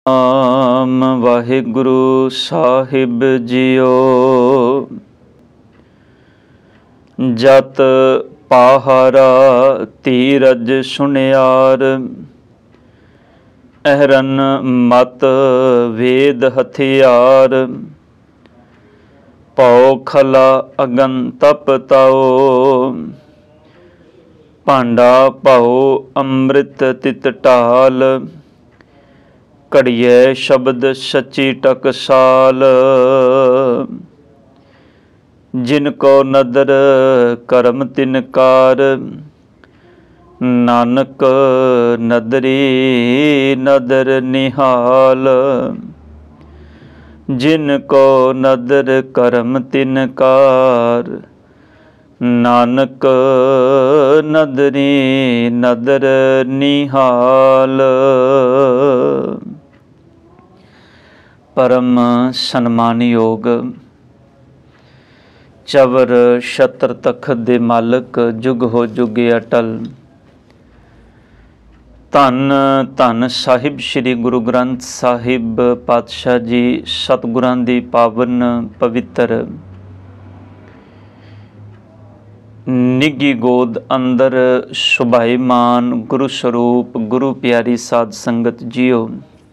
ਆਮ ਵਾਹਿਗੁਰੂ ਸਾਹਿਬ JIO. ਜਤ ਪਾਹਰਾ ਧੀਰਜ ਸੁਣਿਆਰ, ਅਹਰਨ ਮਤ ਵੇਦ ਹਥਿਆਰ। ਭਉ ਖਲਾ ਅਗਨ ਤਪ ਤਾਓ, ਭਾਂਡਾ ਭਉ ਅੰਮ੍ਰਿਤ ਤਿਤ ਢਾਲ। ਘੜੀਏ ਸ਼ਬਦ ਸੱਚੀ ਟਕਸਾਲ, ਜਿਨ ਕੋ ਨਦਰ ਕਰਮ ਤਿਨਕਾਰ। ਨਾਨਕ ਨਦਰੀ ਨਦਰ ਨਿਹਾਲ, ਜਿਨ ਕੋ ਨਦਰ ਕਰਮ ਤਿਨਕਾਰ। ਨਾਨਕ ਨਦਰੀ ਨਦਰ ਨਿਹਾਲ। ਪਰਮ ਸਨਮਾਨਯੋਗ ਚਵਰ ਛਤਰ ਤਖਤ ਦੇ ਮਾਲਕ, ਜੁਗ ਹੋ ਜੁਗ ਅਟਲ। ਧੰਨ ਧੰਨ ਸਾਹਿਬ ਸ੍ਰੀ ਗੁਰੂ ਗ੍ਰੰਥ ਸਾਹਿਬ ਪਾਤਸ਼ਾਹ ਜੀ, ਸਤਿਗੁਰਾਂ ਦੀ ਪਾਵਨ ਪਵਿੱਤਰ ਨਿੱਘੀ ਗੋਦ ਅੰਦਰ ਸੁਭਾਈਮਾਨ ਗੁਰੂ ਸਰੂਪ ਗੁਰੂ ਪਿਆਰੀ ਸਾਧ ਸੰਗਤ ਜੀਓ।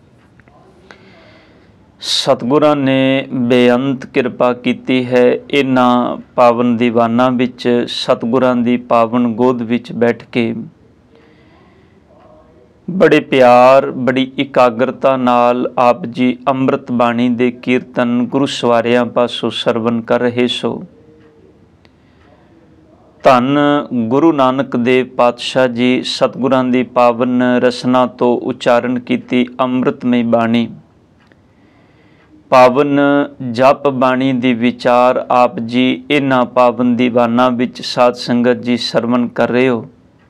ਸਤਿਗੁਰਾਂ ਨੇ ਬੇਅੰਤ ਕਿਰਪਾ ਕੀਤੀ ਹੈ। ਇਹਨਾਂ ਪਾਵਨ ਦੀਵਾਨਾਂ ਵਿੱਚ ਸਤਿਗੁਰਾਂ ਦੀ ਪਾਵਨ ਗੋਦ ਵਿੱਚ ਬੈਠ ਕੇ ਬੜੇ ਪਿਆਰ, ਬੜੀ ਇਕਾਗਰਤਾ ਨਾਲ ਆਪ ਜੀ ਅੰਮ੍ਰਿਤ ਬਾਣੀ ਦੇ ਕੀਰਤਨ ਗੁਰੂ ਸਵਾਰਿਆਂ ਪਾਸੋਂ ਸਰਵਨ ਕਰ ਰਹੇ ਸੋ। ਧੰਨ ਗੁਰੂ ਨਾਨਕ ਦੇਵ ਪਾਤਸ਼ਾਹ ਜੀ ਸਤਿਗੁਰਾਂ ਦੀ ਪਾਵਨ ਰਸਨਾ ਤੋਂ ਉਚਾਰਨ ਕੀਤੀ ਅੰਮ੍ਰਿਤਮਈ ਬਾਣੀ, ਪਾਵਨ ਜਪ ਬਾਣੀ ਦੀ ਵਿਚਾਰ ਆਪ ਜੀ ਇਹਨਾਂ ਪਾਵਨ ਦੀਵਾਨਾਂ ਵਿੱਚ ਸਾਧ ਸੰਗਤ ਜੀ ਸਰਵਨ ਕਰ ਰਹੇ ਹੋ।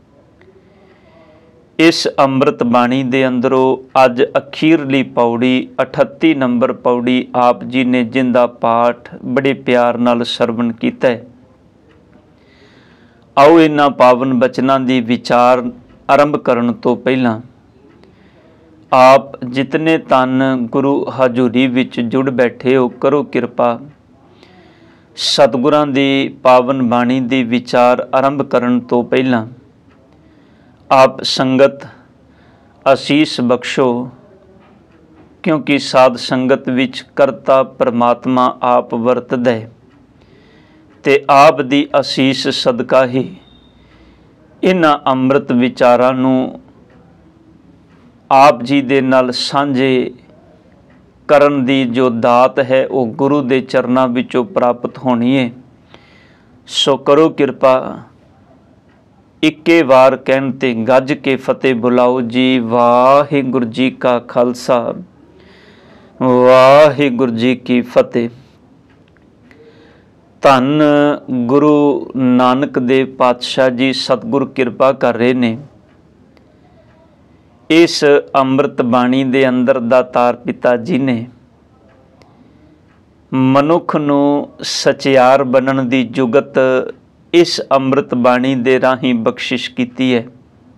ਇਸ ਅੰਮ੍ਰਿਤ ਬਾਣੀ ਦੇ ਅੰਦਰੋਂ ਅੱਜ ਅਖੀਰਲੀ ਪੌੜੀ 38 ਨੰਬਰ ਪੌੜੀ ਆਪ ਜੀ ਨੇ ਜਿੰਦਾ ਪਾਠ ਬੜੇ ਪਿਆਰ ਨਾਲ ਸਰਵਨ ਕੀਤਾ ਹੈ। ਆਓ ਇਹਨਾਂ ਪਾਵਨ ਬਚਨਾਂ ਦੀ ਵਿਚਾਰ ਆਰੰਭ ਕਰਨ ਤੋਂ ਪਹਿਲਾਂ ਆਪ ਜਿਤਨੇ ਤਨ ਗੁਰੂ ਹਜ਼ੂਰੀ ਵਿੱਚ ਜੁੜ ਬੈਠੇ ਹੋ, ਕਰੋ ਕਿਰਪਾ ਸਤਿਗੁਰਾਂ ਦੀ ਪਾਵਨ ਬਾਣੀ ਦੀ ਵਿਚਾਰ ਆਰੰਭ ਕਰਨ ਤੋਂ ਪਹਿਲਾਂ ਆਪ ਸੰਗਤ ਅਸੀਸ ਬਖਸ਼ੋ, ਕਿਉਂਕਿ ਸਾਧ ਸੰਗਤ ਵਿੱਚ ਕਰਤਾ ਪਰਮਾਤਮਾ ਆਪ ਵਰਤਦਾ ਹੈ ਤੇ ਆਪ ਦੀ ਅਸੀਸ ਸਦਕਾ ਹੀ ਇਹਨਾਂ ਅੰਮ੍ਰਿਤ ਵਿਚਾਰਾਂ ਨੂੰ ਆਪ ਜੀ ਦੇ ਨਾਲ ਸਾਂਝੇ ਕਰਨ ਦੀ ਜੋ ਦਾਤ ਹੈ ਉਹ ਗੁਰੂ ਦੇ ਚਰਨਾਂ ਵਿੱਚੋਂ ਪ੍ਰਾਪਤ ਹੋਣੀ ਹੈ। ਸੋ ਕਰੋ ਕਿਰਪਾ, ਇੱਕੇ ਵਾਰ ਕਹਿਣ ਤੇ ਗੱਜ ਕੇ ਫਤਿਹ ਬੁਲਾਓ ਜੀ। ਵਾਹਿਗੁਰੂ ਜੀ ਕਾ ਖਾਲਸਾ, ਵਾਹਿਗੁਰੂ ਜੀ ਕੀ ਫਤਿਹ। ਧੰਨ ਗੁਰੂ ਨਾਨਕ ਦੇਵ ਪਾਤਸ਼ਾਹ ਜੀ ਸਤਿਗੁਰ ਕਿਰਪਾ ਕਰ ਰਹੇ ਨੇ। ਇਸ ਅੰਮ੍ਰਿਤ ਬਾਣੀ ਦੇ ਅੰਦਰ ਦਾਤਾਰ ਪਿਤਾ ਜੀ ਨੇ ਮਨੁੱਖ ਨੂੰ ਸਚਿਆਰ ਬਣਨ ਦੀ ਜੁਗਤ ਇਸ ਅੰਮ੍ਰਿਤ ਬਾਣੀ ਦੇ ਰਾਹੀਂ ਬਖਸ਼ਿਸ਼ ਕੀਤੀ ਹੈ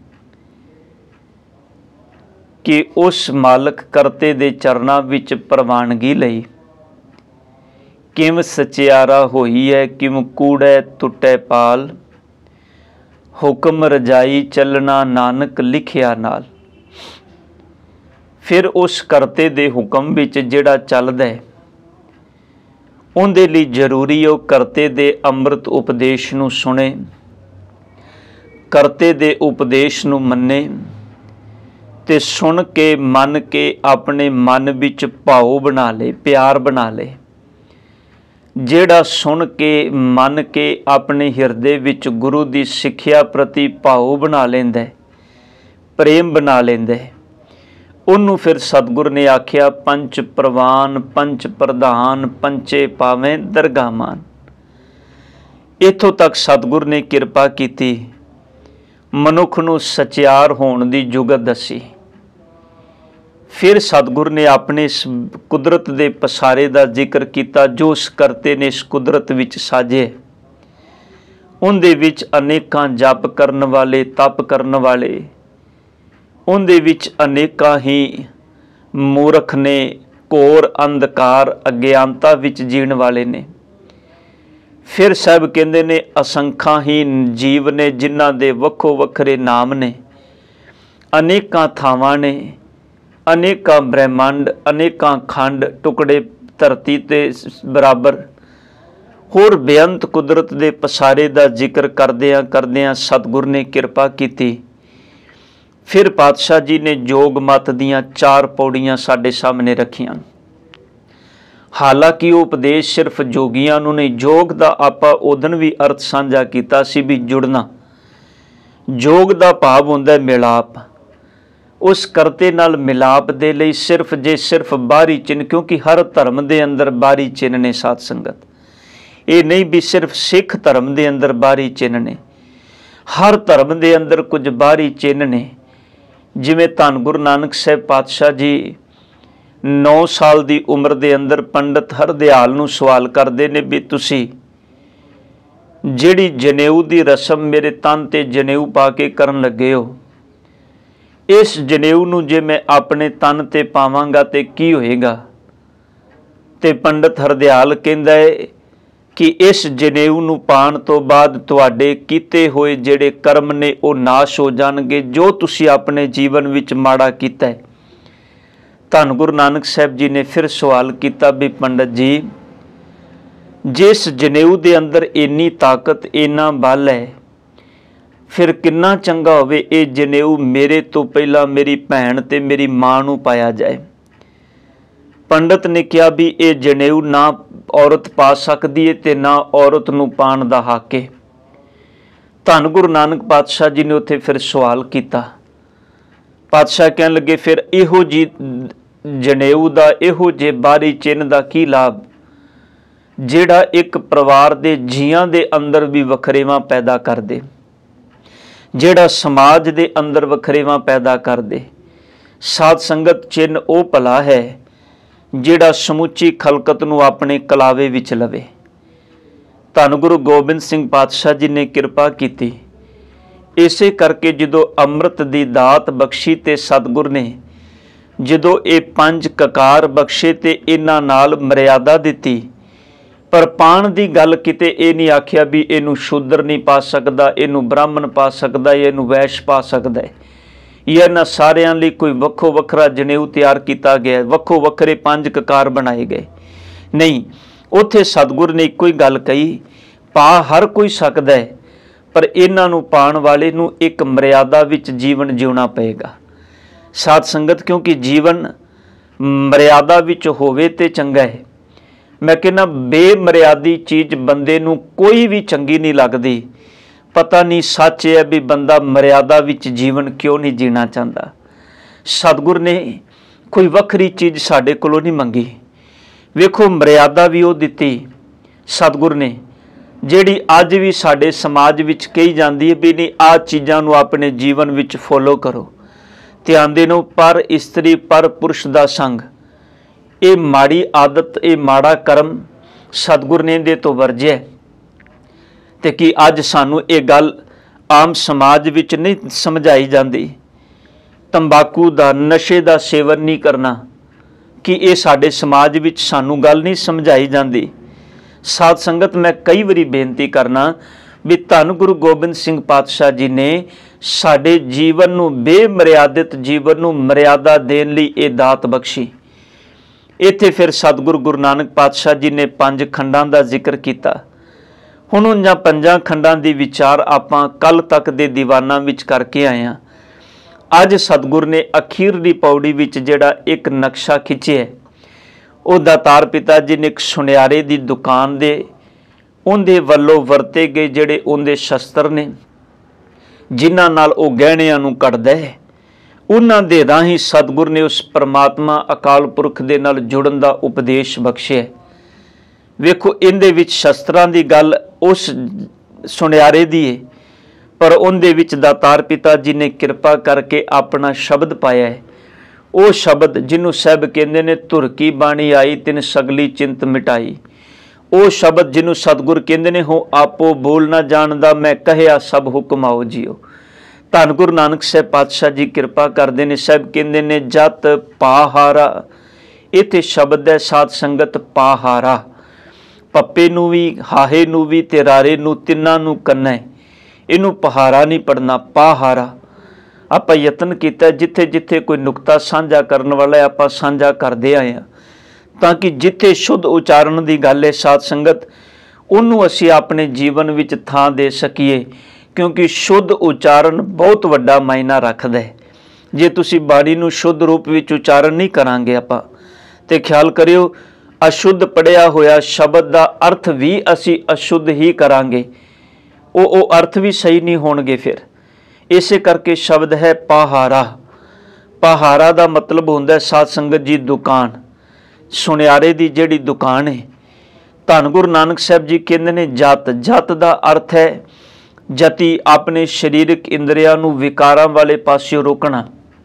ਕਿ ਉਸ ਮਾਲਕ ਕਰਤੇ ਦੇ ਚਰਨਾਂ ਵਿੱਚ ਪ੍ਰਵਾਨਗੀ ਲਈ ਕਿਵ ਸਚਿਆਰਾ ਹੋਈ ਹੈ, ਕਿਵ ਕੂੜੈ ਟੁੱਟੈ ਪਾਲ। ਹੁਕਮ ਰਜਾਈ ਚੱਲਣਾ ਨਾਨਕ ਲਿਖਿਆ ਨਾਲ। ਫਿਰ ਉਸ ਕਰਤੇ ਦੇ ਹੁਕਮ ਵਿੱਚ ਜਿਹੜਾ ਚੱਲਦਾ ਹੈ ਉਹਦੇ ਲਈ ਜ਼ਰੂਰੀ ਉਹ ਕਰਤੇ ਦੇ ਅੰਮ੍ਰਿਤ ਉਪਦੇਸ਼ ਨੂੰ ਸੁਣੇ, ਕਰਤੇ ਦੇ ਉਪਦੇਸ਼ ਨੂੰ ਮੰਨੇ ਤੇ ਸੁਣ ਕੇ ਮੰਨ ਕੇ ਆਪਣੇ ਮਨ ਵਿੱਚ ਭਾਉ ਬਣਾ ਲੇ, ਪਿਆਰ ਬਣਾ ਲੇ। ਜਿਹੜਾ ਸੁਣ ਕੇ ਮੰਨ ਕੇ ਆਪਣੇ ਹਿਰਦੇ ਵਿੱਚ ਗੁਰੂ ਦੀ ਸਿੱਖਿਆ ਪ੍ਰਤੀ ਭਾਉ ਬਣਾ ਲੈਂਦਾ, ਪ੍ਰੇਮ ਬਣਾ ਲੈਂਦਾ, ਉਹਨੂੰ ਫਿਰ ਸਤਿਗੁਰ ਨੇ ਆਖਿਆ ਪੰਚ ਪ੍ਰਵਾਨ ਪੰਚ ਪ੍ਰਧਾਨ ਪੰਚੇ ਪਾਵੇਂ ਦਰਗਾਹ ਮਾਨ। ਇੱਥੋਂ ਤੱਕ ਸਤਿਗੁਰ ਨੇ ਕਿਰਪਾ ਕੀਤੀ, ਮਨੁੱਖ ਨੂੰ ਸਚਿਆਰ ਹੋਣ ਦੀ ਜੁਗਤ ਦੱਸੀ। ਫਿਰ ਸਤਿਗੁਰ ਨੇ ਆਪਣੇ ਇਸ ਕੁਦਰਤ ਦੇ ਪਸਾਰੇ ਦਾ ਜ਼ਿਕਰ ਕੀਤਾ ਜੋ ਉਸ ਕਰਤੇ ਨੇ ਇਸ ਕੁਦਰਤ ਵਿੱਚ ਸਾਜੇ। ਉਹਦੇ ਵਿੱਚ ਅਨੇਕਾਂ ਜਪ ਕਰਨ ਵਾਲੇ, ਤਪ ਕਰਨ ਵਾਲੇ, ਉਹਦੇ ਵਿੱਚ ਅਨੇਕਾਂ ਹੀ मूर्ख ने, घोर अंधकार अज्ञानता विच जीण वाले ने। फिर साहब कहते ने असंख्याहीन जीव ने जिन्हां दे वक्खो वखरे नाम ने, अनेकां थावां ने, अनेकां ब्रह्मंड, अनेकां खंड टुकड़े धरती ते बराबर होर बेअंत कुदरत दे पसारे दा जिक्र करदियां करदियां सतगुर ने किरपा कीती। फिर पातशाह जी ने जोग मत दियां 4 पौड़ियां साडे सामने रखियां। हालांकि वो उपदेश सिर्फ जोगियां नूं नहीं, जोग दा आपां उदन भी अर्थ साझा कीता सी भी जुड़ना। जोग दा भाव हुंदा है मिलाप। उस करते नाल मिलाप दे लई सिर्फ बाहरी चिन्ह, क्योंकि हर धर्म दे अंदर बाहरी चिन्ह ने साध संगत। ये नहीं भी सिर्फ सिख धर्म दे अंदर बाहरी चिन्ह ने, हर धर्म दे अंदर कुछ बाहरी चिन्ह ने। जिवें धन गुरु नानक साहब पातशाह जी 9 साल की उम्र के अंदर पंडित हरदयाल नूं सवाल करते ने भी तुसी जिहड़ी जनेऊ की रस्म मेरे तन ते जनेऊ पा के करन लगे हो, इस जनेऊ नूं जे मैं अपने तन ते पावांगा ते की होएगा? ते पंडित हरदयाल कहंदा है कि इस जनेऊ नूं पाण तो बाद तुहाडे कीते होए जिहड़े कर्म ने वो नाश हो जाणगे, जो तुसी अपने जीवन विच माड़ा कीता है। धन गुरु नानक साहब जी ने फिर सवाल किया भी पंडित जी, जिस जनेऊ दे अंदर इन्नी ताकत इन्ना बल है, फिर कितना चंगा होवे ये जनेऊ मेरे तो पहला मेरी भैन ते मेरी मां नूं पाया जाए। पंडित ने कहा भी ये जनेऊ ना औरत पा सकती है ते ना औरत नूं पाण दा हक है। धन गुरु नानक पातशाह जी ने उत्थे फिर सवाल किया। पातशाह कहन लगे फिर इहो जी जनेऊ दा इहो जे बाहरी चिन्ह दा की लाभ, जिहड़ा एक परिवार दे जियां दे अंदर भी वखरेवां पैदा कर दे, जिहड़ा समाज दे अंदर वखरेवां पैदा कर दे। साध संगत चिन्ह वो भला है जिहड़ा समुची खलकत नूं अपने कलावे विच लवे। धन गुरु गोबिंद सिंह पातशाह जी ने किरपा कीती। इसे करके जदों अमृत दी दात बख्शी ते सतगुर ने जदों ये 5 ककार बख्शे ते इन्हां नाल मर्यादा दिती, पर पाण दी गल किते ये नहीं आखिया भी इनू शूद्र नहीं पा सकदा, इनू ब्राह्मण पा सकदा, इनू वैश्य पा सकदा है, या इन्हां सारियां लई कोई वक्खो वखरा जनेऊ तैयार किया गया, वक्खो वखरे 5 ककार बनाए गए नहीं। उत्थे सतगुर ने इक्को ही गल कही, पा हर कोई सकदा है, पर इन्हां नूं पाण वाले नूं एक मर्यादा विच जीवन जिउणा पएगा। साध संगत क्योंकि जीवन मर्यादा विच होवे ते चंगा है। मैं कहना बेमर्यादी चीज़ बंदे नूं कोई भी चंगी नहीं लगती। पता नहीं सच है भी बंदा मर्यादा विच जीवन क्यों नहीं जीना चाहता। सतगुर ने कोई वखरी चीज़ साडे कोलों नहीं मंगी। वेखो मर्यादा भी वो दिती सतगुर ने, जिहड़ी अज भी साडे समाज विच कही जाती है भी नहीं आ चीज़ां नूं अपने जीवन विच फॉलो करो। ध्यान देनो, पर इस्त्री पर पुरुष दा संग, ये माड़ी आदत, ये माड़ा कर्म सतगुर ने इहदे तो वरजिया। ते कि अज सानू ये गल आम समाज विच नहीं समझाई जाती। तंबाकू दा नशे दा सेवन नहीं करना, कि ये साडे समाज विच सानू गल नहीं समझाई जाती। साध संगत मैं कई बारी बेनती करना भी धन गुरु गोबिंद सिंह पातशाह जी ने साडे जीवन नूं बेमर्यादित जीवन नूं मर्यादा देण लई ये दात बख्शी। इत्थे फिर सतगुरु गुरु नानक पातशाह जी ने 5 खंडां दा जिक्र किया। हुण उन्हां 5 खंडां दी विचार आपां कल तक दे दीवानां विच करके आए हां। अज सतगुर ने अखीरली पौड़ी विच जिहड़ा एक नक्शा खिंचिया, वो दातार पिता जी ने एक सुनियारे दी दुकान दे उहदे वल्लों वरते गए जिहड़े उहदे शस्त्र ने, जिन्हां नाल वो गहणियां नूं कढ़दा है, उन्हां दे राही सतगुर ने उस परमात्मा अकाल पुरख दे नाल जुड़न दा उपदेश बख्शिया। वेखो इहदे विच शस्त्रां दी गल उस सुनियारे दी है, पर उहदे विच दातार पिता जी ने किरपा करके अपना शब्द पाया है। वो शब्द जिन्हों साहब कहंदे ने धुर की बाणी आई तिन सगली चिंत मिटाई। वो शब्द जिन्हों सतगुर कहंदे ने हो आपो बोल ना जानदा मैं कहया सब हुक्म आओ जियो। ਧੰਨ ਗੁਰੂ ਨਾਨਕ ਸਾਹਿਬ ਪਾਤਸ਼ਾਹ जी ਕਿਰਪਾ ਕਰਦੇ ਨੇ। ਸਾਹਿਬ ਕਹਿੰਦੇ ਨੇ ਜਤ ਪਾਹਾਰਾ, इत्थे शब्द है साध संगत पाहारा, पप्पे नूं भी हाहे नूं भी ते रारे नूं तिन्नां नूं कन्ना है, इनू पहारा नहीं पढ़ना पाहारा। आप यतन किया जिथे जिथे कोई नुकता साझा करने वाला है आप साझा करते आए हैं, ताकि जिथे शुद्ध उचारण की गल है साध संगत उन्होंने असी अपने जीवन विच थां दे सकीए, क्योंकि शुद्ध उचारण बहुत वड्डा मायना रखता है। जे तुसी बाणी नूं शुद्ध रूप विच उचारण नहीं करांगे आपां ते ख्याल करियो अशुद्ध पढ़िया होया शब्द का अर्थ भी असी अशुद्ध ही करांगे, वो अर्थ भी सही नहीं होणगे। फिर इसे करके शब्द है पहारा। पहारा का मतलब होंदा है साध संगत जी दुकान, सुनियारे की जिहड़ी दुकान है। धन गुरु नानक साहब जी कहते हैं जत, जत का अर्थ है जति अपने शरीरक इंद्रियां नूं विकारां वाले पासे रोकना।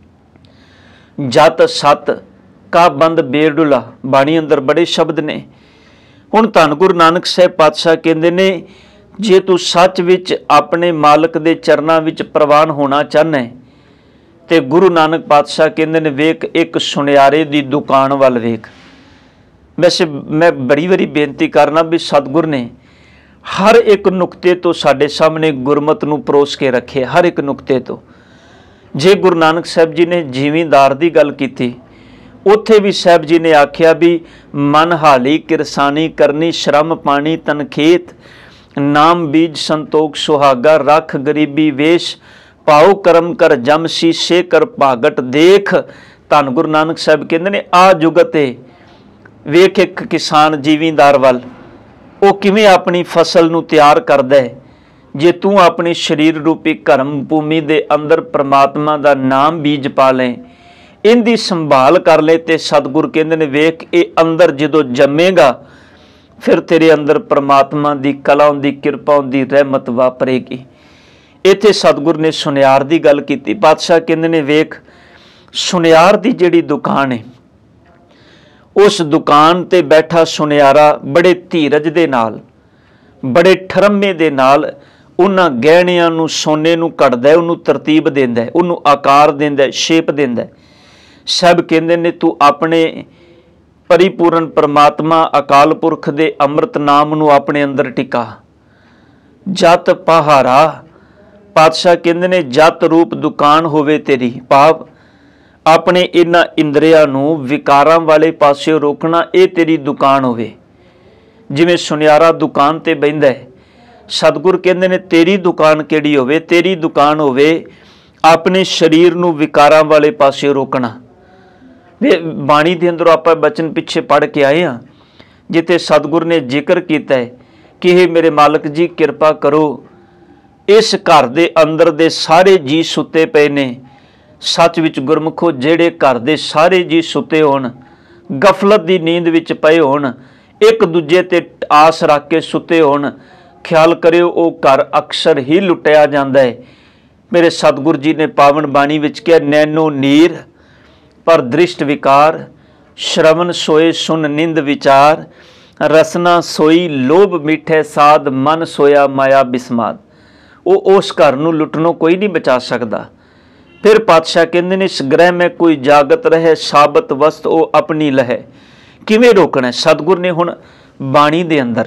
जत सत का बंद बेडुला, बाणी अंदर बड़े शब्द ने। हुण धन गुरु नानक साहब पातशाह कहते ने जे तू सच विच अपने मालक दे चरनां विच प्रवान होना चाहना है ते गुरु नानक पातशाह कहते ने वेख एक सुनियारे दी दुकान वाल वेख। वैसे मैं बड़ी बड़ी बेनती करना भी सतगुर ने हर एक नुकते तो साडे सामने गुरमत नूं परोस के रखे, हर एक नुकते तो। जे गुरु नानक साहब जी ने जिमींदार की गल की, उत्थे भी साहब जी ने आख्या भी मन हाली किरसानी करनी, श्रम पानी तनखेत, नाम बीज संतोख सुहागा, रख गरीबी वेश, पाओ करम कर जम शीशे कर भागट देख। धन गुरु नानक साहब कहते ने आ जुगत है, वेख एक किसान जीवीदार वाल वो किवें अपनी फसल नूं तैयार करदा है। जे तू अपनी शरीर रूपी कर्म भूमि दे अंदर परमात्मा दा नाम बीज पा लें, इनकी संभाल कर ले, तो सतगुर कहते ने वेख ये अंदर जो जमेगा फिर तेरे अंदर परमात्मा की कला की कृपा की रहमत वापरेगी। इत्थे सतगुर ने सुनियार की गल की। पातशाह कहते ने वेख सुनियार की जिहड़ी दुकान है, उस दुकान ते बैठा सुनियारा बड़े धीरज दे नाल, बड़े ठरमे दे नाल उन्हां गहणियां नूं सोने नूं कटदा है, उन्होंने तरतीब देंदा है, उन्होंने आकार देंदा है, शेप देंदा है। सब कहते ने तू अपने परिपूर्ण परमात्मा अकाल पुरख दे अमृत नाम नूं अपने अंदर टिका। जत पहारा, पातशाह कहते ने जत रूप दुकान होवे तेरी, भाव अपने इन्हां इंद्रियां नूं विकारां वाले पासे रोकना, ये तेरी दुकान होवे। जिवें सुनियारा दुकान ते बहिंदा है, सतगुर कहते ने तेरी दुकान किहड़ी होवे, तेरी दुकान होवे अपने शरीर नूं विकारां वाले पासे रोकना। बाणी दे अंदरों आप बचन पिछे पढ़ के आए हैं जिथे सतगुर ने जिक्र किया है कि हे मेरे मालक जी कृपा करो, इस घर दे अंदर दे सारे जी सुते पे ने। सच विच गुरमुखो जेड़े घर दे सारे जी सुते होण, गफलत की नींद विच पए होण, एक दूजे ते आस रख के सुते होण, ख्याल करियो वो घर अक्सर ही लुटिया जाता है। मेरे सतगुर जी ने पावन बाणी विच कहा नैनो नीर पर दृष्ट विकार, श्रवण सोए सुन निंद विचार, रसना सोई लोभ मिठे साध, मन सोया माया बिस्माद। वो उस घर नूं लुटनों कोई नहीं बचा सकता। फिर पातशाह कहते ने इस ग्रह में कोई जागत रहे, साबत वस्त वो अपनी लहे। किवें रोकना है? सतगुर ने हुण बाणी दे अंदर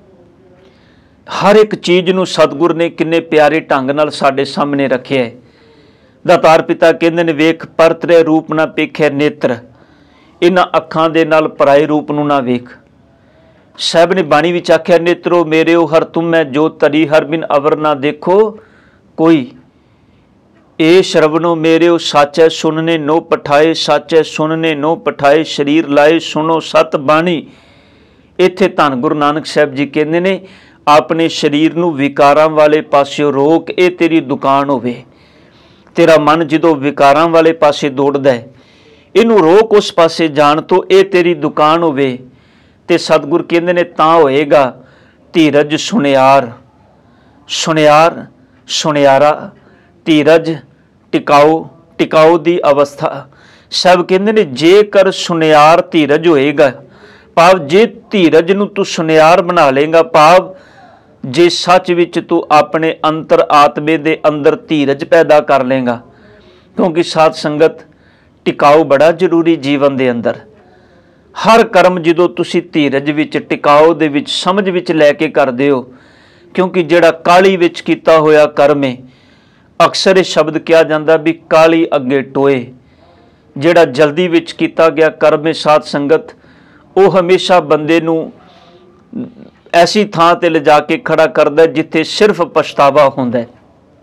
हर एक चीज़ नूं सतगुर ने किन्ने प्यारे ढंग नाल साडे सामने रखे है। दातार पिता कहते ने वेख परतरे रूप ना पेखे नेत्र, इन्हां अखां दे नाल पराए रूप नूं ना वेख। साहब ने बाणी विच आख्या नेत्रो मेरे ओ हर तुम मैं जो तरी हर बिन अवर ना देखो कोई, ए श्रवणो मेरे ओ साचै सुनने नो पठाए, साचै सुनने नो पठाए, शरीर लाए सुनो सत बाणी। इत्थे धन गुरु नानक साहब जी कहते ने अपने शरीर नूं विकारां वाले पासे रोक, ये तेरी दुकान होवे। तेरा मन जो विकारां वाले पासे दौड़दा है, इनू रोक उस पासे जाण तो ये तेरी दुकान होवे। ते सतगुर कहते ने तां होएगा धीरज सुनियार, सुनियार सुनियारा, धीरज टिकाओ, टिकाओ दी अवस्था। सब कहते ने जेकर सुनियार धीरज होएगा, भाव जे धीरज नूं तू सुनियार बना लेगा, भाव जे सच विच तू अपने अंतर आत्मे दे अंदर धीरज पैदा कर लेगा, क्योंकि साध संगत टिकाऊ बड़ा जरूरी जीवन दे अंदर। हर कर्म जो तुसी धीरज विच टिकाऊ दे विच समझ विच लैके करदे हो, क्योंकि जिहड़ा काली विच कीता होया कर्म है, अक्सर ये शब्द कहा जाता भी काली अगे टोए। जिहड़ा जल्दी विच कीता गया कर्म है साध संगत, वो हमेशा बंदे नूं ऐसी थां ते ले जाके खड़ा करदा जिथे सिर्फ पछतावा हुंदा है।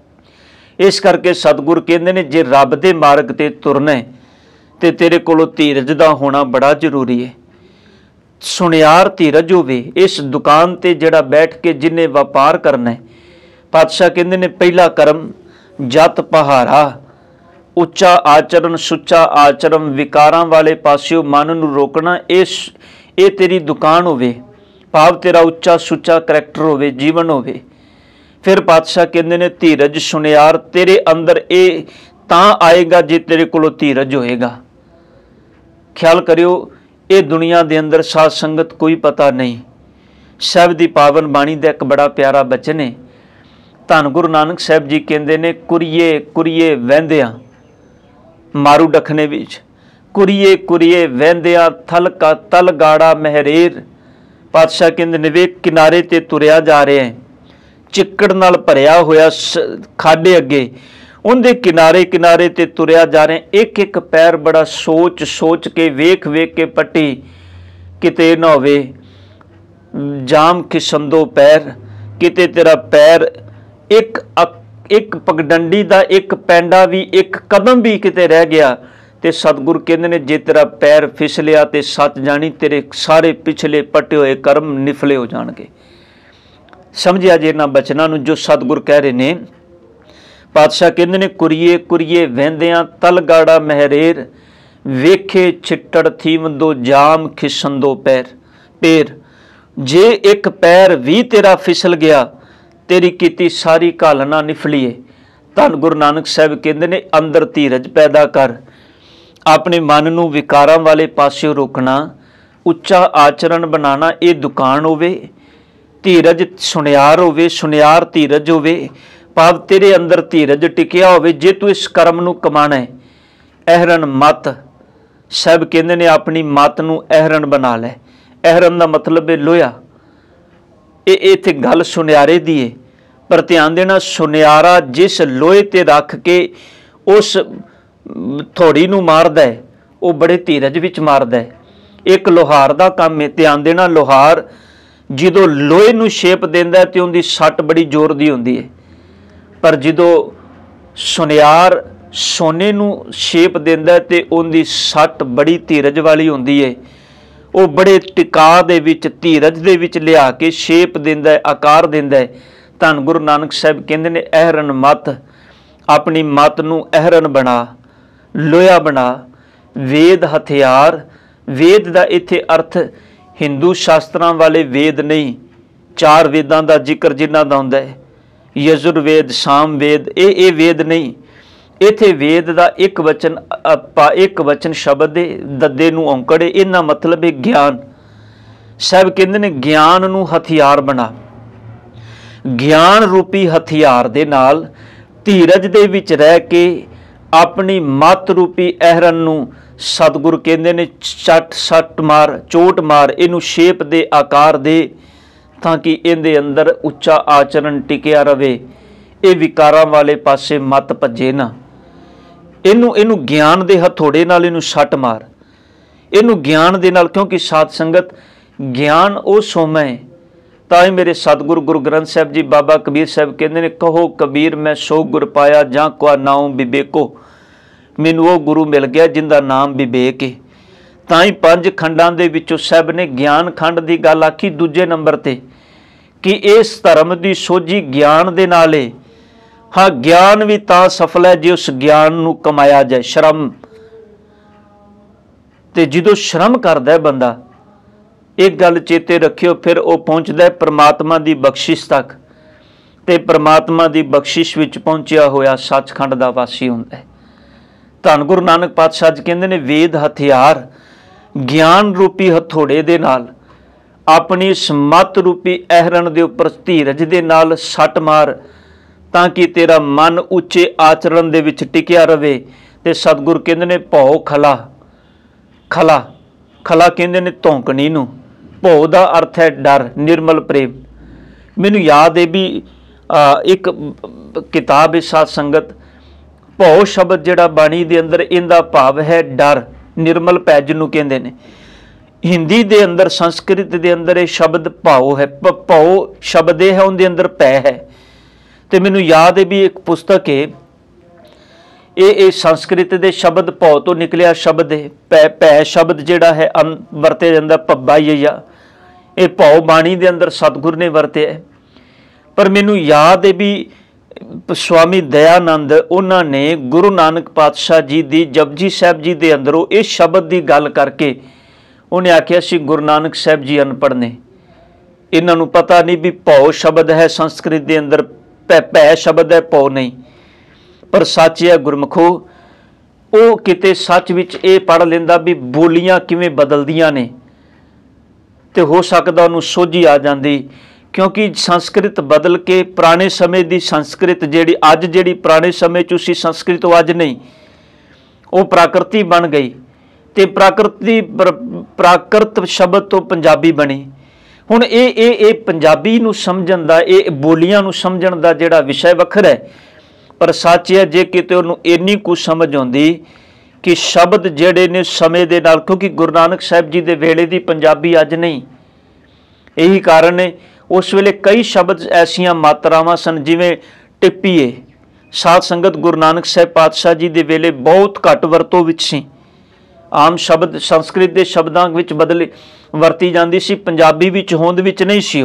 इस करके सतगुर कहंदे ने जे रब दे मार्ग ते तुरना है ते तेरे कोलों धीरज दा होना बड़ा जरूरी है। सुनियार धीरज होवे। इस दुकान ते जिहड़ा बैठ के जिन्हें व्यापार करना है, पातशाह कहंदे ने पहला कर्म जत पहारा, उच्चा आचरण सुच्चा आचरण, विकारां वाले पासियों मन नूं रोकना। ये तेरी दुकान होवे, भाव तेरा उच्चा सुच्चा करैक्टर होवे, जीवन होवे। फिर पातशाह कहंदे ने धीरज सुनियार तेरे अंदर ये तां आएगा जे तेरे कोलों धीरज होएगा। ख्याल करियो, ये दुनिया दे अंदर साध संगत कोई पता नहीं। साहिब दी पावन बाणी दा एक बड़ा प्यारा बचन है। धन गुरु नानक साहिब जी कहंदे ने कुरिए कुरिए वਹਿੰਦਿਆਂ, मारू डखने विच कुरिए कुरिए वਹਿੰਦਿਆਂ थल का तल गाड़ा महरेर। पातशाह कहंदे ने वे किनारे ते तुरिया जा रहे हैं, चिक्कड़ नाल भरिया होया खाडे अगे उनके किनारे किनारे ते तुरिया जा रहे हैं। एक एक पैर बड़ा सोच सोच के वेख वेख के पट्टी किते ना होवे जाम खिसंदो पैर, किते तेरा पैर एक पगडंडी दा एक पैंडा भी एक कदम भी किते रह गया ते सतगुरु कहंदे ने जे तेरा पैर फिसलिया ते सच जानी तेरे सारे पिछले पटे हुए कर्म निफले हो जाणगे। समझिया जे इन्हां बचनां नूं जो सतगुरु कह रहे ने। पातशाह कहंदे ने कुरिए कुरिए वਹਿੰਦਿਆਂ तल गाड़ा महरेर, वेखे छिट्टड़ थीवंदो जाम खिसंदो पैर। जे एक पैर भी तेरा फिसल गया तेरी कीती सारी घालना निफलीए। धन गुरु नानक साहिब कहंदे ने अंदर धीरज पैदा कर, अपने मन नूं विकारां वाले पासियों रोकना, उच्चा आचरण बनाना। ये दुकान होवे, धीरज सुनियार होवे, सुनियार धीरज होवे, भाव तेरे अंदर धीरज टिकिया होवे। जे तू इस कर्म नूं कमाना है, अहरन मत। साहिब कहंदे ने अपनी मत नूं अहरन बना लै। अहरन दा मतलब है लोहा। ये इत्थे गल सुनियारे दी है, पर ध्यान देना सुनियारा जिस लोहे ते रख के उस थोड़ी नूं मारदा है, वो बड़े धीरज विच मारदा है। एक लोहार दा काम है। ध्यान देना लोहार जदों लोहे नूं शेप देंदा ते उहदी सट बड़ी जोर दी हुंदी है, पर जदों सुनियार सोने नूं शेप देंदा ते उहदी सट बड़ी धीरज वाली हुंदी है। वो बड़े टिका दे विच धीरज दे विच लिया के शेप देंदा है, आकार देंदा है। धन गुरु नानक साहिब कहंदे ने अहरन मत, अपनी मत नूं अहरन बना, लोहा बना। वेद हथियार, वेद दा इत्थे अर्थ हिंदू शास्त्रां वाले वेद नहीं, चार वेदां दा जिक्र जिन्हां दा हुंदा है, यजुर्वेद साम वेद, ये वेद नहीं। इत्थे वेद दा एक वचन शब्द है, दद्दे नूं औंकड़ है, इन्दा मतलब है ज्ञान। साहिब कहंदे ने ज्ञान नूं हथियार बना। ज्ञान रूपी हथियार दे नाल धीरज दे विच रह के अपनी मत रूपी अहरन नूं सतगुरु कहंदे ने सट मार, चोट मार, इनू शेप दे, आकार दे, ताकि इहदे अंदर उच्चा आचरण टिकिया रवे। ये विकारां वाले पासे मत भजे ना। इनू ज्ञान दे हथौड़े नाल इनू सट मार, इनू ज्ञान दे नाल, क्योंकि साध संगत ज्ञान वो सोमा है। ताई मेरे सतगुरु गुरु ग्रंथ साहिब जी बाबा कबीर साहिब कहंदे ने कहो कबीर मैं सो गुर पाया जां को नाम विवेको। मैनू वो गुरु मिल गया जिंदा नाम विवेक है। ताई 5 खंडां दे विचों साहिब ने ज्ञान खंड की गल आखी दूजे नंबर ते कि इस धर्म की सोझी ज्ञान दे नाल है। हाँ, ज्ञान भी तां सफल है जे उस ज्ञान नूं कमाया जाए। श्रम ते जदों श्रम करदा है बंदा, एक गल चेते रखियो, फिर वह पहुँचता है परमात्मा की बख्शिश तक, ते परमात्मा की बख्शिश विच पहुँचिया होया सचखंड दा वासी हुंदा है। धन गुरु नानक पातशाह जी कहंदे ने वेद हथियार ज्ञान रूपी हथौड़े दे नाल अपनी इस मत रूपी अहरण के उपर धीरज के नाल सट मार, ताकि तेरा मन उच्चे आचरण दे विच टिकिया रहे। ते सतगुरु कहंदे ने भौ खला, खला खला कहंदे ने धौंकनी नूं। भौ दा अर्थ है डर, निर्मल प्रेम। मैनूं याद है भी एक किताब है साध संगत, भौ शब्द जिहड़ा बाणी दे अंदर इहदा भाव है डर, निर्मल पै जिहनूं कहंदे ने। हिंदी दे अंदर, संस्कृत दे अंदर ये शब्द भाव है, भाव शब्द है, उनके अंदर पै है। तो मैनूं याद है भी एक पुस्तक है, ये संस्कृत के शब्द भाव तो निकलिया शब्द है। पै पै शब्द जिहड़ा है वरते जांदा भब्बा ही है, ये भाव बाणी दे अंदर सतगुर ने वरते है। पर मैनूं याद है भी स्वामी दयानंद उन्होंने गुरु नानक पातशाह जी दी जपजी साहब जी दे अंदरों इस शब्द की गल करके उन्हें आख्या सी गुरु नानक साहब जी अनपढ़ ने, इन्हों पता नहीं भी भौ शब्द है संस्कृत के अंदर, पै शब्द है, भौ नहीं। पर सच है गुरमुखो, वो किते सच विच ये पढ़ लेंदा भी बोलियां किवें बदलदियां ने, तो हो सकदा उन्होंने सोझी आ जाती। क्योंकि संस्कृत बदल के पुराने समय की संस्कृत जिहड़ी अज जिहड़ी पुराने समय च सी संस्कृत वो अज नहीं, वो प्राकृति बन गई। ते प्राकृत शब्द तो पंजाबी बनी। हुण ये पंजाबी नूं समझण दा, ये बोलियां नूं समझण दा जिहड़ा विषय वखरा है। पर सच है जे किते उहनूं इन्नी कुछ समझ आउंदी कि शब्द जिहड़े ने समय दे नाल, क्योंकि गुरु नानक साहब जी दे वेले दी पंजाबी अज नहीं, यही कारण है उस वेले कई शब्द ऐसियां मात्रावां सन जिवें टिप्पीए, साध संगत गुरु नानक साहब पातशाह जी दे वेले बहुत घट वरतों विच सी। आम शब्द संस्कृत के शब्दों विच बदली वरती जाती सी, पंजाबी विच होंद विच नहीं सी।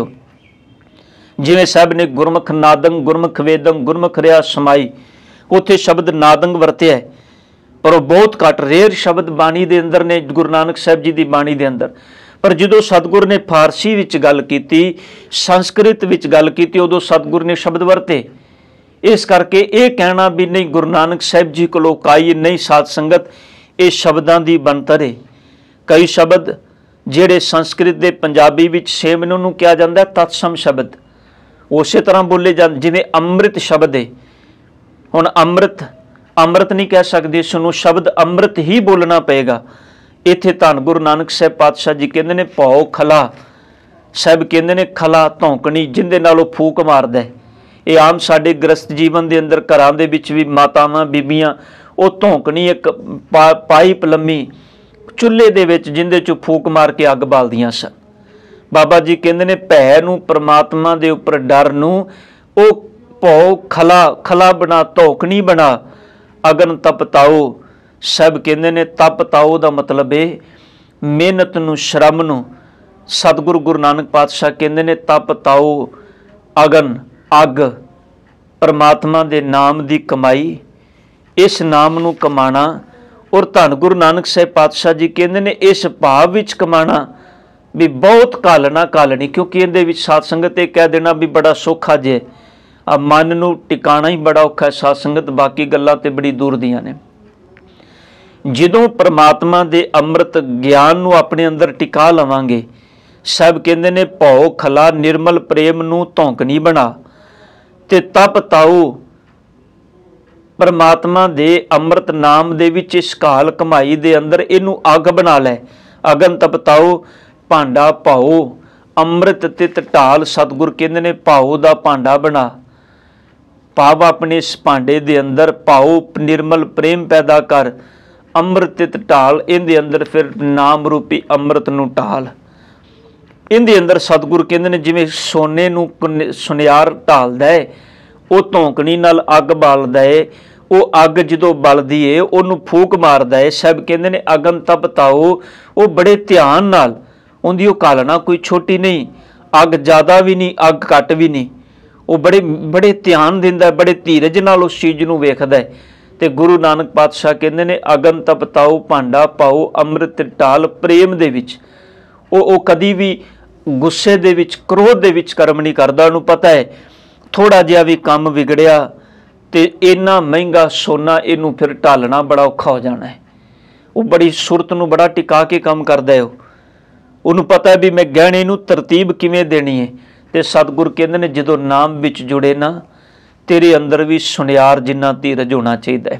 जिवें साहब ने गुरमुख नादंग, गुरमुख वेदंग, गुरमुख रिया समाई, उत्थे शब्द नादंग वरत्या है, पर वह बहुत घट रेयर शब्द बाणी दे अंदर ने गुरु नानक साहब जी की बाणी दे अंदर। पर जो सतगुर ने फारसी विच गल की, संस्कृत विच गल की, उदों सतगुर ने शब्द वरते। इस करके ये कहना भी नहीं गुरु नानक साहब जी कोलों काई नहीं, साध संगत ये शब्दों की बनतर है। कई शब्द जिहड़े संस्कृत के पंजाबी विच सेम ने, उन्होंने कहा जाता है तत्सम शब्द, उस तरह बोले जाते। जिवें अमृत शब्द है, हुण अमृत अमृत नहीं कह सकते, इसनूं शब्द अमृत ही बोलना पेगा। इत्थे धन गुरु नानक साहब पातशाह जी कहते हैं भौ खला, साहब कहते हैं खला धौंकनी, जिंदे नाल ओह फूक मारदा है। ये आम साडे गृहस्थ जीवन के अंदर घरां दे विच भी मातावां बीबियां वो धौंकनी एक पाइप लम्मी चुल्हे दे विच जिंदे चों फूक मार के अग बालदियां सन। बाबा जी कहते हैं भै नूं, परमात्मा दे उपर डर नूं ओ भौ खला, खला बना, धौंकनी बना, अगन तपताओ। सब कहते हैं तपताओ का मतलब है मेहनत नूं, श्रम नूं। सतगुरु गुरु नानक पातशाह कहते हैं तपताओ, अगन अग, परमात्मा दे नाम की कमाई, इस नाम नूं कमाना। और धन गुरु नानक साहब पातशाह जी कहते हैं इस भाव विच कमाना भी बहुत घालना घालनी, क्योंकि इहदे विच साध संगत ये कह देना भी बड़ा सौखा जे, आ मन नूं टिकाना ही बड़ा औखा है साध संगत, बाकी गल्लां ते बड़ी दूर दियां ने। जदों परमात्मा दे अमृत ज्ञान नूं अपने अंदर टिका लवांगे, सब कहते हैं भौ खला निर्मल प्रेम नूं धौंकनी बना, ते तप ताऊ परमात्मा दे अमृत नाम दे विच इस घाल कमाई दे अंदर इनू अग बना लै। अगन तपताओ भांडा भाओ, अमृत तित ढाल, सतगुर कहते ने भाओ दा भांडा बना। भाव अपने इस भांडे दे अंदर भाओ निर्मल प्रेम पैदा कर, अमृत तित ढाल, इहदे अंदर फिर नाम रूपी अमृत नू ढाल। इहदे अंदर सतगुर कहते ने जिवें सोने नू सुनियार ढालदा है, वो धौंकनी नाल अग बालदा है, वो अग जदों बलदी है उहनूं फूक मारदा है। सब कहते ने अगन तपताओ, वो बड़े ध्यान नाल उहदी वो घालना कोई छोटी नहीं, अग ज़्यादा भी नहीं अग घट भी नहीं, वो बड़े बड़े ध्यान दिंदा है, बड़े धीरज नाल उस चीज़ नूं वेखदा है। ते गुरु नानक पातशाह कहते ने अगन तपताओ भांडा पाओ, अमृत ढाल प्रेम दे विच। वो कदी भी गुस्से दे विच क्रोध दे विच कर्म नहीं करदा। उहनूं पता है थोड़ा जिहा भी काम विगड़िया तो इन्ना महंगा सोना इनू फिर ढालना बड़ा औखा हो जाना है। वो बड़ी सुरत नूं बड़ा टिका के काम करदा है। ਉਹਨੂੰ ਪਤਾ ਵੀ मैं गहने ਨੂੰ ਤਰਤੀਬ ਕਿਵੇਂ ਦੇਣੀ ਹੈ। ਤੇ ਸਤਿਗੁਰ ਕਹਿੰਦੇ ਨੇ ਜਦੋਂ ਨਾਮ ਵਿੱਚ ਜੁੜੇ ਨਾ, ਤੇਰੇ ਅੰਦਰ ਵੀ ਸੁਨਿਆਰ ਜਿੰਨਾ ਧੀਰਜ ਹੋਣਾ ਚਾਹੀਦਾ ਹੈ।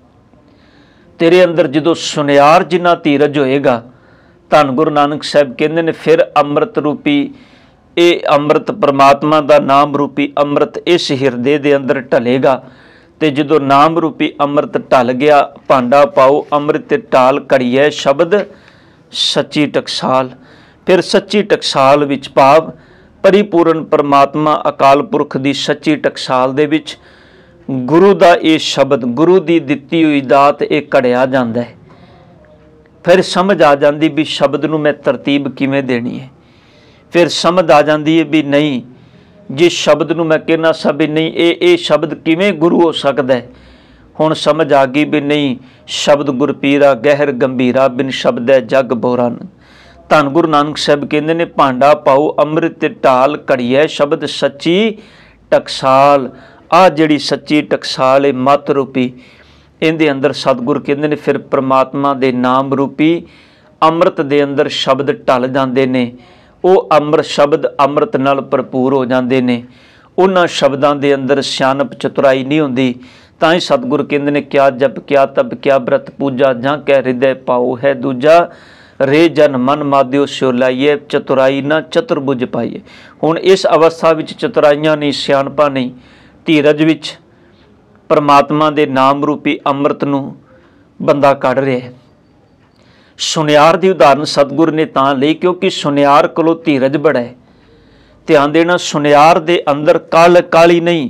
ਤੇਰੇ ਅੰਦਰ ਜਦੋਂ ਸੁਨਿਆਰ ਜਿੰਨਾ ਧੀਰਜ ਹੋਏਗਾ, ਧੰਨ ਗੁਰੂ ਨਾਨਕ ਸਾਹਿਬ ਕਹਿੰਦੇ ਨੇ ਫਿਰ ਅੰਮ੍ਰਿਤ ਰੂਪੀ ਇਹ ਅੰਮ੍ਰਿਤ परमात्मा ਦਾ ਨਾਮ ਰੂਪੀ ਅੰਮ੍ਰਿਤ ਇਸ ਹਿਰਦੇ ਦੇ ਅੰਦਰ ਢਲੇਗਾ। ਤੇ ਜਦੋਂ ਨਾਮ ਰੂਪੀ ਅੰਮ੍ਰਿਤ ਢਲ ਗਿਆ, ਭਾਂਡਾ ਪਾਓ ਅੰਮ੍ਰਿਤ ਤੇ ਢਾਲ ਘੜੀਐ ਸ਼ਬਦ ਸੱਚੀ ਟਕਸਾਲ। ਫਿਰ ਸੱਚੀ ਟਕਸਾਲ ਵਿੱਚ ਭਾਵ परिपूर्ण परमात्मा अकाल पुरख की सच्ची टकसाल दे विच गुरु का ये शब्द, गुरु की दिती हुई दात ये घड़िया जाता है। फिर समझ आ जाती भी शब्द नूं मैं तरतीब किवें देनी है। फिर समझ आ जाती है भी नहीं, जिस शब्द नूं मैं कहना सा भी नहीं ये शब्द किवें गुरु हो सकता है। हुण समझ आ गई भी नहीं, शब्द गुरपीरा गहर गंभीरा बिन शब्द है जग बोरन। धन गुरु नानक साहब कहते ने भांडा पाओ अंमृत ढाल घड़ीए शब्द सच्ची टकसाल। आ जिहड़ी सच्ची टकसाल है मत रूपी, इहदे अंदर सतगुर कहते ने फिर परमात्मा दे नाम रूपी अंमृत दे अंदर शब्द ढल जाते ने। वो अमृत शब्द अमृत नाल भरपूर हो जाते ने। उन्हां शब्दां दे अंदर सियाणप चतुराई नहीं हुंदी। तां ही सतगुर कहते ने क्या जप क्या तप क्या व्रत पूजा जां कै हृदय पाओ है दूजा। रे जन मन माध्यो स्यो लाइए चतुराई ना चतुर्भुज पाइए। हुण इस अवस्था विच चतुराइयां नहीं, सियाणपा नहीं, धीरज विच परमात्मा दे नाम रूपी अमृत नूं बंदा कढ़ रहा है। सुनियार की उदाहरण सतगुर ने तां लई क्योंकि सुनियार कोलों धीरज बड़ा है। ध्यान देना, सुनियार दे अंदर काल काली नहीं।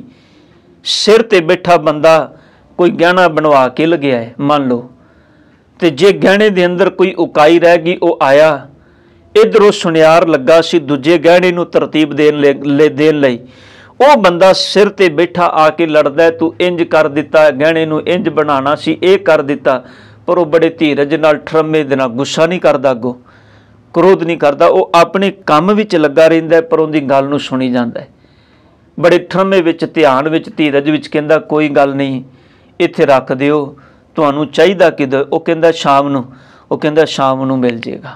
सिर ते बैठा बंदा कोई गहना बनवा के लग्या है मान लो, तो जे गहने के अंदर कोई उकाई रह गई, वो आया इधरों सुनियार लगा सी दूजे गहने नूं तरतीब देन लई, वो बंदा सिर ते बैठा आके लड़दा है तू इंज कर दिता, गहने नूं इंज बनाना सी ये कर दिता। पर वो बड़े धीरज नाल ठरमे दे नाल गुस्सा नहीं करदा, अगों क्रोध नहीं करदा, वो अपने काम विच लगा रहिंदा है पर उहदी गल नूं सुनी जांदा है। बड़े ठरमे विच ध्यान विच धीरज विच कहंदा कोई गल नहीं इत्थे रख दिओ, तुहानूं चाहीदा किदों, वो कहंदा शाम नूं, वो कहंदा शाम नूं मिल जाएगा।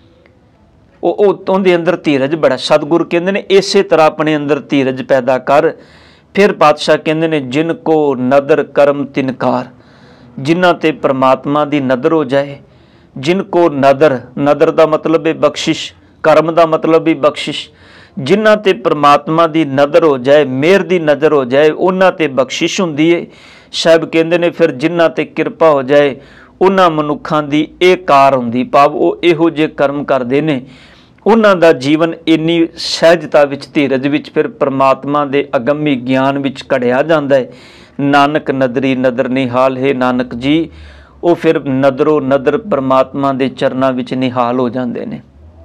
उहदे अंदर धीरज बड़ा। सतगुर कहंदे ने इसे तरह अपने अंदर धीरज पैदा कर। फिर पातशाह कहंदे ने जिन को नदर करम तिनकार, जिन्हां ते परमात्मा दी नदर हो जाए, जिन को नदर, नदर दा मतलब है बख्शिश, करम दा मतलब भी बख्शिश, जिन्हां ते परमात्मा दी नदर हो जाए, मेहर दी नज़र हो जाए, उन्हां ते बख्शिश हुंदी है। साहब कहंदे ने फिर जिन्हां ते किरपा हो जाए उन्हां मनुखां दी ये कार हुंदी, भाव वो इहो जे कर्म करदे ने उन्हां दा जीवन इन्नी सहजता विच धीरज विच फिर परमात्मा दे अगम्मी ज्ञान विच घड़िया जांदा है। नानक नदरी नदर निहाल है नानक जी, वो फिर नदरों नदर परमात्मा दे चरनां विच निहाल हो जांदे ने।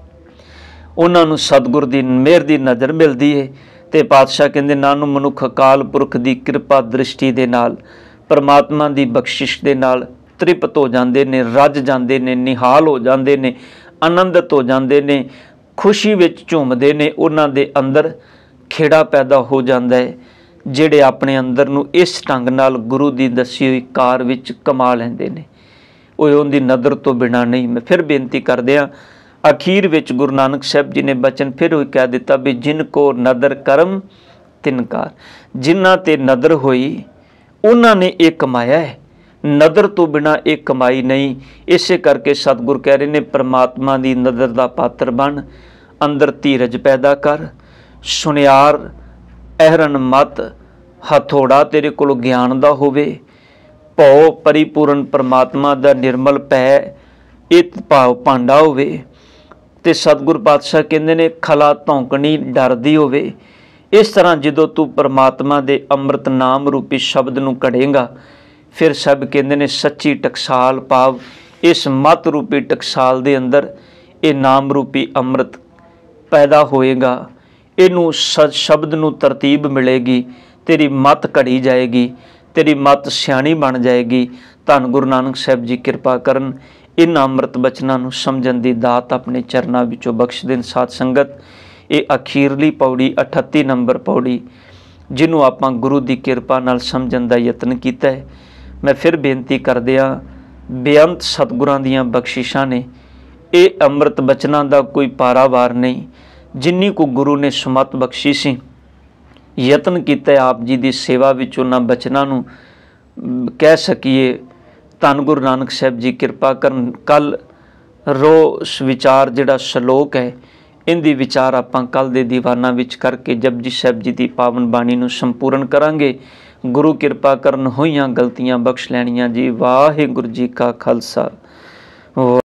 उन्हां नूं सतगुर दी मेहर दी नज़र मिलदी है। ते पातशाह कहंदे नानू मनुख अकाल पुरख की कृपा दृष्टि दे नाल परमात्मा की बख्शिश दे नाल तृप्त हो जाते ने, रज जाते ने, निहाल हो जाते ने, आनंदित हो जाते ने, खुशी विच झूमदे ने। उन्हां दे अंदर खेड़ा पैदा हो जाता है, जिहड़े अपने अंदर नूं इस ढंग नाल गुरु की दसी हुई कार विच कमा लैंदे ने। वो उनकी नज़र तो बिना नहीं। मैं फिर बेनती करदिआं अखीर विच गुरु नानक साहब जी ने बचन फिर वही कह दिता भी जिन को नदर करम तिनकार, जिन्हां ते नदर होई उन्होंने ये कमाया है, नदर तो बिना एक कमाई नहीं। इसे करके सतगुर कह रहे ने परमात्मा की नदर का पात्र बन, अंदर धीरज पैदा कर, सुनियार अहरन मत, हथौड़ा तेरे कोल ज्ञान का होवे, भौ परिपूर्ण परमात्मा का निर्मल पै इत भाव भांडा होवे। ते सतगुर पातशाह कहंदे ने खला धौंकनी डरदी होवे। इस तरह जदों तू परमात्मा दे अमृत नाम रूपी शब्द नूं कढ़ेगा, फिर सब कहंदे ने सच्ची टकसाल भाव इस मत रूपी टकसाल दे अंदर ये नाम रूपी अमृत पैदा होएगा। इनू शब्द नूं तरतीब मिलेगी, तेरी मत घड़ी जाएगी, तेरी मत सियाणी बन जाएगी। धन गुरु नानक साहब जी कृपा करन, इन अमृत बचनां नूं समझण दी दात अपने चरनां विचों बख्श देन। साध संगत ये अखीरली पौड़ी 38 नंबर पौड़ी जिन्हों आपां गुरु की कृपा नाल समझण दा यतन कीता है। मैं फिर बेनती करदिआं बेअंत सतगुरां दीआं बख्शिशां ने ये ਅੰਮ੍ਰਿਤ ਬਚਨਾਂ ਦਾ ਕੋਈ ਪਾਰਾਵਾਰ ਨਹੀਂ। ਜਿੰਨੀ ਕੁ ਗੁਰੂ ਨੇ ਸੁਮਤ ਬਖਸ਼ੀ ਸੀ, ਯਤਨ ਕੀਤਾ ਆਪ ਜੀ ਦੀ ਸੇਵਾ ਵਿੱਚ ਉਹਨਾਂ ਬਚਨਾਂ ਨੂੰ ਕਹਿ ਸਕੀਏ। ਧੰਨ ਗੁਰੂ ਨਾਨਕ ਸਾਹਿਬ ਜੀ ਕਿਰਪਾ ਕਰਨ। ਕੱਲ ਰੋਸ ਵਿਚਾਰ ਜਿਹੜਾ ਸ਼ਲੋਕ ਹੈ, ਇਹਦੀ ਵਿਚਾਰ ਆਪਾਂ ਕੱਲ ਦੇ ਦੀਵਾਨਾਂ ਵਿੱਚ ਕਰਕੇ ਜਪਜੀ ਸਾਹਿਬ ਜੀ ਦੀ ਪਾਵਨ ਬਾਣੀ ਨੂੰ ਸੰਪੂਰਨ ਕਰਾਂਗੇ। ਗੁਰੂ ਕਿਰਪਾ ਕਰਨ, ਹੋਈਆਂ ਗਲਤੀਆਂ ਬਖਸ਼ ਲੈਣੀਆਂ ਜੀ। ਵਾਹਿਗੁਰੂ ਜੀ ਕਾ ਖਾਲਸਾ।